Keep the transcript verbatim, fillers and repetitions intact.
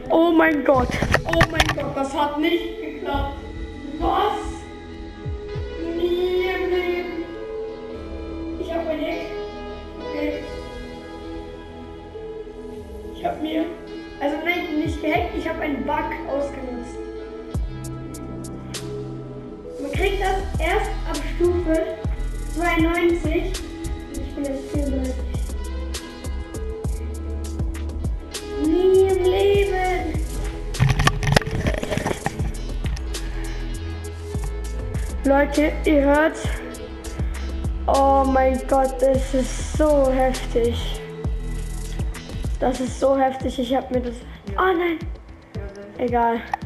Oh mein Gott. Oh mein Gott, das hat nicht geklappt. Was? Nie im Leben. Ich habe ein Hack. Okay. Ich habe mir... Also nein, nicht gehackt, ich habe einen Bug ausgenutzt. Man kriegt das erst ab Stufe zweiundneunzig. Ich bin jetzt vierundneunzig. Nie im Leben. Leute, ihr hört. Oh mein Gott, das ist so heftig. Das ist so heftig. Ich habe mir das... Oh nein. Egal.